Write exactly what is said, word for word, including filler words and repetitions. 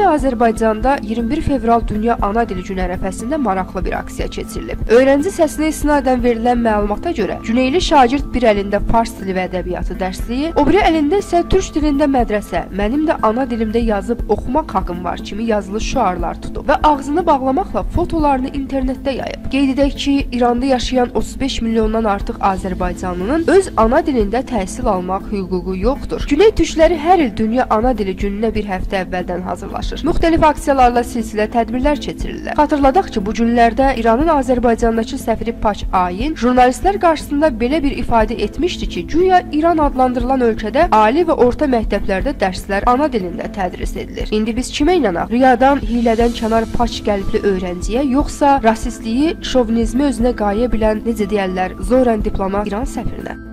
Azərbaycanda iyirmi bir fevral Dünya Ana Dili Günü ərəfəsində maraqlı bir aksiya keçirilib. Öğrenci səsinə isnadən verilən məlumata görə Cüneyli şagird bir əlində fars dili və ədəbiyyatı dərsliyi, o biri əlində isə türk dilində mədrəsə, mənim də ana dilimdə yazıb oxumaq haqqım var kimi yazılı şüarlar tutub və ağzını bağlamaqla fotolarını internetdə yayıb. Qeyd edək ki, İranda yaşayan otuz beş milyondan artıq Azərbaycanlının öz ana dilində təhsil almaq hüququ yoxdur. Güney türkləri hər il Dünya Ana Dili Gününə bir həftə əvvəldən hazırlaşır. Müxtəlif aksiyalarla silsilə tədbirlər keçirirlər. Xatırladaq ki, bu günlərdə İranın Azərbaycandakı səfiri Paç Ayin jurnalistlər qarşısında belə bir ifadə etmişdi ki, güya İran adlandırılan ölkədə ali və orta məktəblərdə dərslər ana dilində tədris edilir. İndi biz kimə inanaq? Riyadan, hilədən kənar Paç qəlbli öğrenciyə, yoxsa rasistliyi, şovinizmi özünə qayə bilən, necə deyərlər, zorən diplomat İran səfirinə?